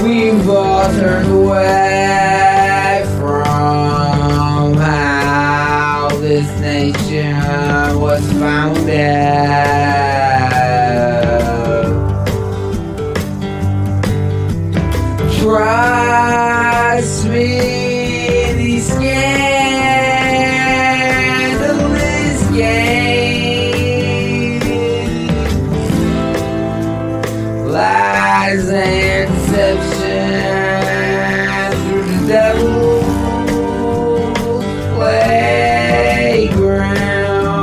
We've all turned away from how this nation was founded. Trust me, these scandalous games, lies and deception through the devil's playground.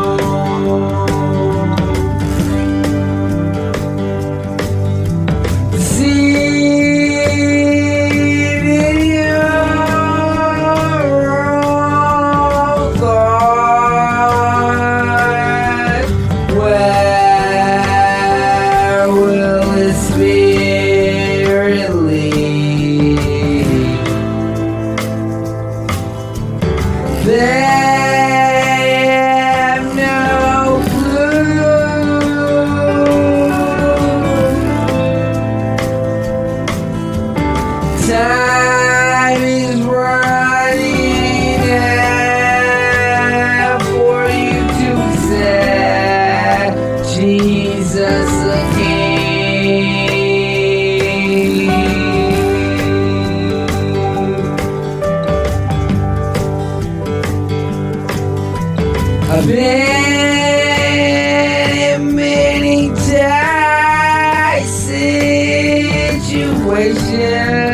They have no clue. Time is running out for you to accept Jesus the King. I've been in many tight situations.